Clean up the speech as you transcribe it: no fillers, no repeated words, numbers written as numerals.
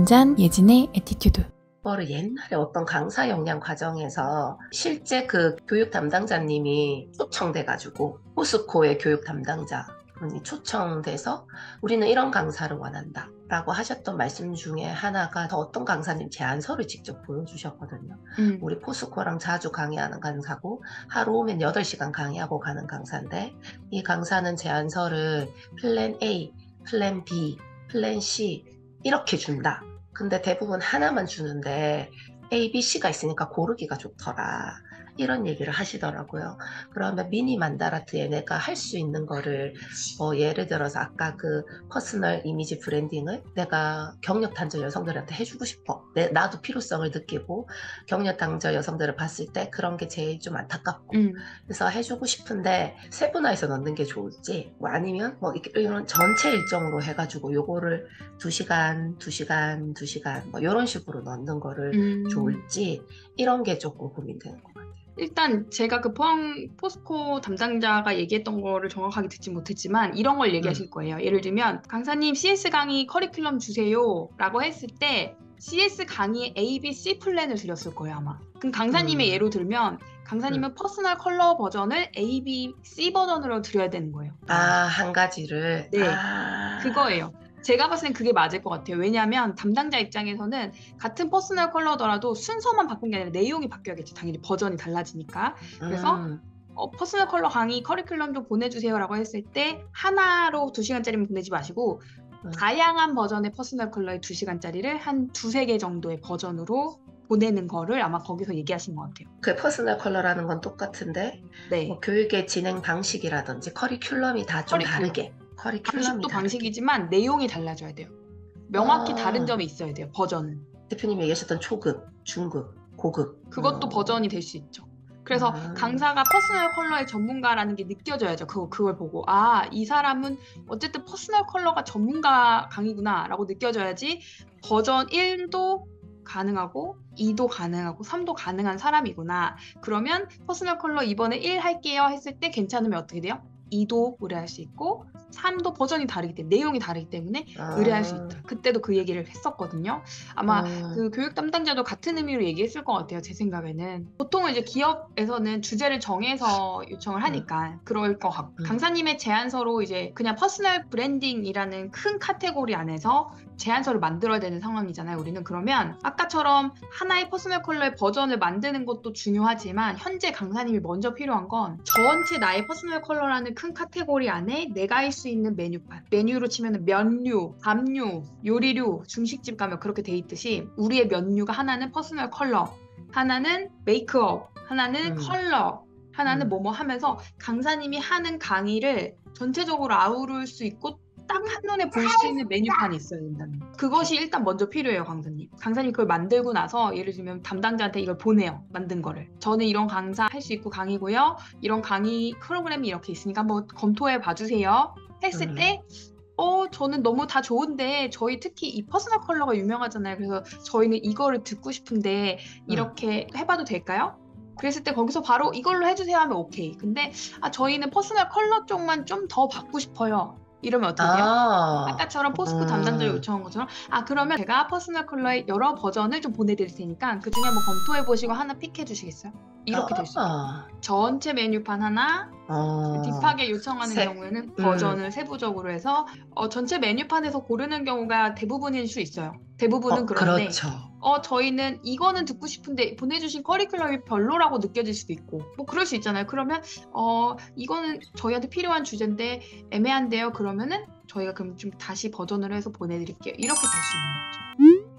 진짠 예진의 에티튜드. 그거를 옛날에 어떤 강사 역량 과정에서 실제 그 교육 담당자님이 초청돼가지고 포스코의 교육 담당자분이 초청돼서 우리는 이런 강사를 원한다 라고 하셨던 말씀 중에 하나가 어떤 강사님 제안서를 직접 보여주셨거든요. 우리 포스코랑 자주 강의하는 강사고 하루 오면 8시간 강의하고 가는 강사인데, 이 강사는 제안서를 플랜 A, 플랜 B, 플랜 C 이렇게 준다. 근데 대부분 하나만 주는데 A, B, C가 있으니까 고르기가 좋더라. 이런 얘기를 하시더라고요. 그러면 미니 만다라트에 내가 할 수 있는 거를 예를 들어서 아까 그 퍼스널 이미지 브랜딩을 내가 경력 단절 여성들한테 해주고 싶어. 나도 필요성을 느끼고 경력 단절 여성들을 봤을 때 그런 게 제일 좀 안타깝고 그래서 해주고 싶은데 세분화해서 넣는 게 좋을지, 뭐 아니면 뭐 이런 전체 일정으로 해가지고 요거를 2시간, 2시간, 2시간 뭐 이런 식으로 넣는 거를 좋을지, 이런 게 조금 고민되는 것 같아요. 일단 제가 그 포스코 담당자가 얘기했던 거를 정확하게 듣지 못했지만 이런 걸 얘기하실 거예요. 예를 들면 강사님 CS 강의 커리큘럼 주세요 라고 했을 때 CS 강의에 A, B, C 플랜을 드렸을 거예요 아마. 그럼 강사님의 예로 들면 강사님은 퍼스널 컬러 버전을 A, B, C 버전으로 드려야 되는 거예요. 한 가지를? 네, 그거예요. 제가 봤을 땐 그게 맞을 것 같아요. 왜냐하면 담당자 입장에서는 같은 퍼스널 컬러더라도 순서만 바꾼 게 아니라 내용이 바뀌어야겠죠. 당연히 버전이 달라지니까. 그래서 퍼스널 컬러 강의 커리큘럼 좀 보내주세요 라고 했을 때 하나로 2시간짜리만 보내지 마시고 다양한 버전의 퍼스널 컬러의 2시간짜리를 한 2-3개 정도의 버전으로 보내는 거를 아마 거기서 얘기하신 것 같아요. 그 퍼스널 컬러라는 건 똑같은데 네. 뭐 교육의 진행 방식이라든지 커리큘럼이 다 좀 다르게. 방식도 방식이지만 내용이 달라져야 돼요. 명확히 다른 점이 있어야 돼요. 버전은. 대표님이 얘기하셨던 초급, 중급, 고급. 그것도 버전이 될 수 있죠. 그래서 강사가 퍼스널 컬러의 전문가라는 게 느껴져야죠. 그걸 보고 이 사람은 어쨌든 퍼스널 컬러가 전문가 강의구나 라고 느껴져야지 버전 1도 가능하고 2도 가능하고 3도 가능한 사람이구나. 그러면 퍼스널 컬러 이번에 1 할게요 했을 때 괜찮으면 어떻게 돼요? 2도 의뢰할 수 있고 3도 버전이 다르기 때문에 내용이 다르기 때문에 의뢰할 수 있다. 그때도 그 얘기를 했었거든요. 아마 그 교육 담당자도 같은 의미로 얘기했을 것 같아요. 제 생각에는. 보통은 이제 기업에서는 주제를 정해서 요청을 하니까 그럴 것 같고 강사님의 제안서로 이제 그냥 퍼스널 브랜딩이라는 큰 카테고리 안에서 제안서를 만들어야 되는 상황이잖아요. 우리는. 그러면 아까처럼 하나의 퍼스널 컬러의 버전을 만드는 것도 중요하지만 현재 강사님이 먼저 필요한 건 전체 나의 퍼스널 컬러라는 큰 카테고리 안에 내가 할 수 있는 메뉴판. 메뉴로 치면 면류, 밥류, 요리류, 중식집 가면 그렇게 돼 있듯이 우리의 메뉴가 하나는 퍼스널 컬러, 하나는 메이크업, 하나는 컬러, 하나는 뭐뭐 하면서 강사님이 하는 강의를 전체적으로 아우를 수 있고 딱 한눈에 볼 수 있는 메뉴판이 있어야 된다는 거. 그것이 일단 먼저 필요해요, 강사님. 강사님 그걸 만들고 나서 예를 들면 담당자한테 이걸 보내요, 만든 거를. 저는 이런 강사 할 수 있고 강의고요. 이런 강의 프로그램이 이렇게 있으니까 한번 검토해 봐주세요. 했을 때 저는 너무 다 좋은데 저희 특히 이 퍼스널 컬러가 유명하잖아요. 그래서 저희는 이거를 듣고 싶은데 이렇게 해봐도 될까요? 그랬을 때 거기서 바로 이걸로 해주세요 하면 오케이. 근데 저희는 퍼스널 컬러 쪽만 좀 더 받고 싶어요. 이러면 어떻게 돼요? 아까처럼 포스코 담당자 요청한 것처럼 그러면 제가 퍼스널 컬러의 여러 버전을 좀 보내드릴 테니까 그 중에 한번 검토해보시고 하나 픽해 주시겠어요? 이렇게 될 수 있어요. 전체 메뉴판 하나, 딥하게 요청하는 경우에는 버전을 세부적으로 해서 전체 메뉴판에서 고르는 경우가 대부분일 수 있어요. 대부분은 그런데 그렇죠. 저희는 이거는 듣고 싶은데 보내주신 커리큘럼이 별로라고 느껴질 수도 있고 뭐 그럴 수 있잖아요. 그러면 이거는 저희한테 필요한 주제인데 애매한데요. 그러면은 저희가 그럼 좀 다시 버전을 해서 보내드릴게요. 이렇게 될 수 있는 거죠.